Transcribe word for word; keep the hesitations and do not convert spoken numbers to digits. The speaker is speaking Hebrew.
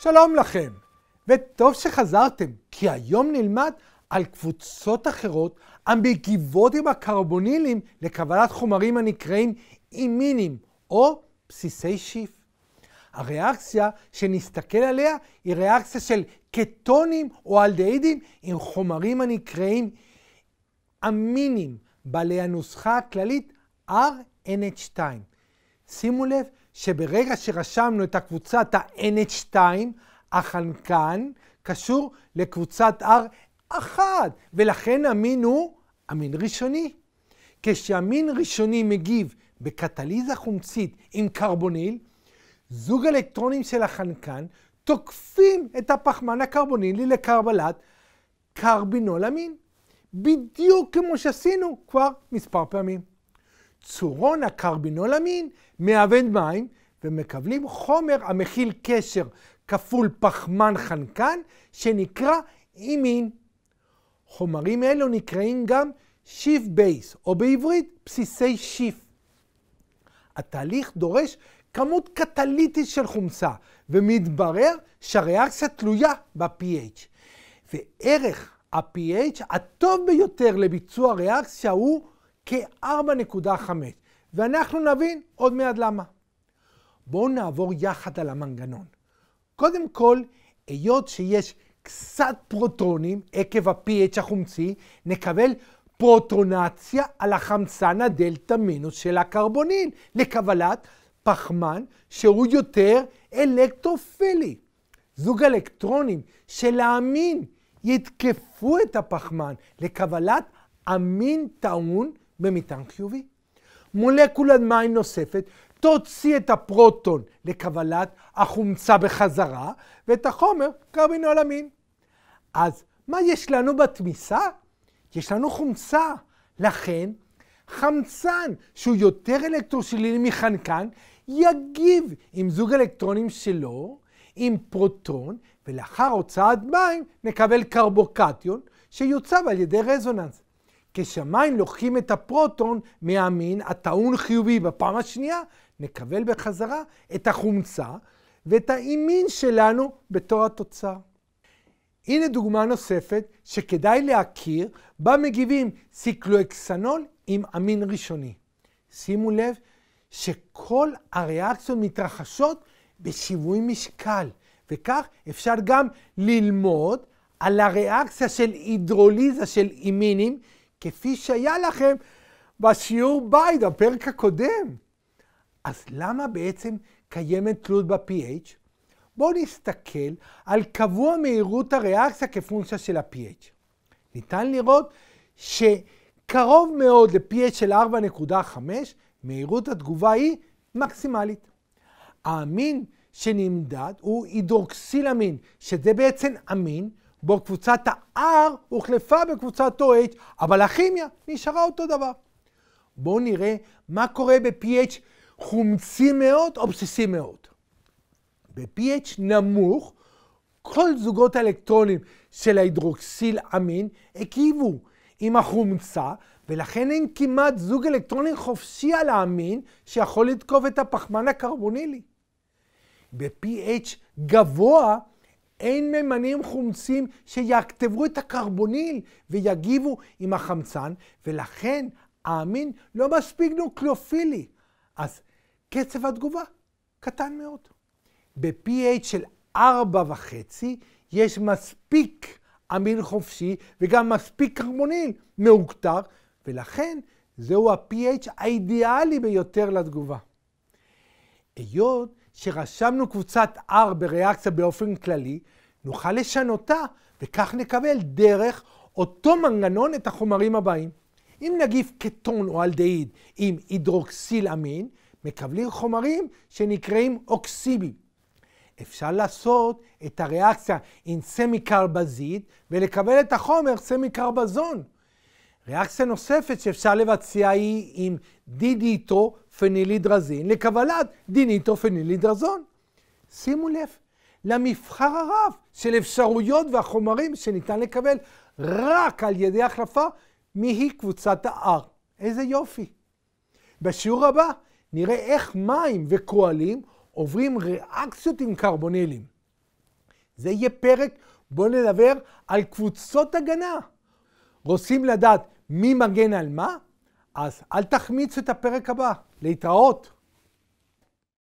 שלום לכם, וטוב שחזרתם, כי היום נלמד על קבוצות אחרות המגיבות עם הקרבונילים לקבלת חומרים הנקראים אימינים או בסיסי שיף. הריאקציה שנסתכל עליה היא ריאקציה של קטונים או אלדהידים עם חומרים הנקראים אמינים, בעלי הנוסחה הכללית אר אן אייץ' שתיים. שימו לב שברגע שרשמנו את הקבוצת ה-אן אייץ' שתיים, החנקן קשור לקבוצת R אחת, ולכן אמין הוא אמין ראשוני. כשאמין ראשוני מגיב בקטליזה חומצית עם קרבוניל, זוג אלקטרונים של החנקן תוקפים את הפחמן הקרבונילי לקבלת קרבינול אמין, בדיוק כמו שעשינו כבר מספר פעמים. צורון הקרבינול אמין מאבד מים ומקבלים חומר המכיל קשר כפול פחמן חנקן שנקרא אימין. חומרים אלו נקראים גם שיף בייס, או בעברית בסיסי שיף. התהליך דורש כמות קטליטית של חומצה, ומתברר שהריאקציה תלויה ב-פי אייץ'. וערך ה-פי אייץ' הטוב ביותר לביצוע ריאקציה הוא כ-ארבע נקודה חמש, ואנחנו נבין עוד מעט למה. בואו נעבור יחד על המנגנון. קודם כל, היות שיש קצת פרוטונים עקב ה-פי אייץ' החומצי, נקבל פרוטונציה על החמצן הדלתא מינוס של הקרבוניל, לקבלת פחמן שהוא יותר אלקטרופילי. זוג אלקטרונים של האמין יתקפו את הפחמן לקבלת אמין טעון במטען חיובי. מולקולת מים נוספת תוציא את הפרוטון לקבלת החומצה בחזרה, ואת החומר קרבינול אמין. אז מה יש לנו בתמיסה? יש לנו חומצה. לכן חמצן שהוא יותר אלקטרופילי מחנקן יגיב עם זוג אלקטרונים שלו עם פרוטון, ולאחר הוצאת מים נקבל קרבוקטיון שיוצב על ידי רזוננס. כשהמים לוקחים את הפרוטון מהאמין הטעון חיובי בפעם השנייה, נקבל בחזרה את החומצה ואת האימין שלנו בתור התוצר. הנה דוגמה נוספת שכדאי להכיר, בה מגיבים סיקלואקסנול עם אמין ראשוני. שימו לב שכל הריאקציות מתרחשות בשיווי משקל, וכך אפשר גם ללמוד על הריאקציה של הידרוליזה של אימינים, כפי שהיה לכם בשיעור בית, בפרק הקודם. אז למה בעצם קיימת תלות ב-פי אייץ'? בואו נסתכל על קבוע מהירות הריאקציה כפונקציה של ה-פי אייץ'. ניתן לראות שקרוב מאוד ל-פי אייץ' של ארבע נקודה חמש, מהירות התגובה היא מקסימלית. האמין שנמדד הוא הידרוקסיל אמין, שזה בעצם אמין, בו קבוצת ה-R הוחלפה בקבוצת ה-OH, אבל הכימיה נשארה אותו דבר. בואו נראה מה קורה ב-פי אייץ' חומצי מאוד או בסיסי מאוד. ב-פי אייץ' נמוך, כל זוגות האלקטרונים של ההידרוקסיל אמין הגיבו עם החומצה, ולכן אין כמעט זוג אלקטרונים חופשי על האמין שיכול לתקוף את הפחמן הקרבונילי. ב-פי אייץ' גבוה אין ממנים חומצים שיכתבו את הקרבוניל ויגיבו עם החמצן, ולכן האמין לא מספיק נוקלופילי. אז קצב התגובה קטן מאוד. ב-פי אייץ' של ארבע וחצי יש מספיק אמין חופשי וגם מספיק קרבוניל מאוקטר, ולכן זהו ה-פי אייץ' האידיאלי ביותר לתגובה. היות שרשמנו קבוצת R בריאקציה באופן כללי, נוכל לשנותה וכך נקבל דרך אותו מנגנון את החומרים הבאים. אם נגיב קטון או אלדהיד עם הידרוקסיל אמין, מקבלים חומרים שנקראים אוקסיבים. אפשר לעשות את הריאקציה עם סמי-קרבזית ולקבל את החומר סמי-קרבזון. ריאקציה נוספת שאפשר לבצע היא עם דיניטרו-פנילידרזין לקבלת דיניטרו-פנילידרזון. שימו לב למבחר הרב של אפשרויות והחומרים שניתן לקבל רק על ידי החלפה מהי קבוצת ה-R. איזה יופי. בשיעור הבא נראה איך מים וקואלים עוברים ריאקציות עם קרבונילים. זה יהיה פרק בו נדבר על קבוצות הגנה. רוצים לדעת מי מגן על מה? אז אל תחמיצו את הפרק הבא. להתראות.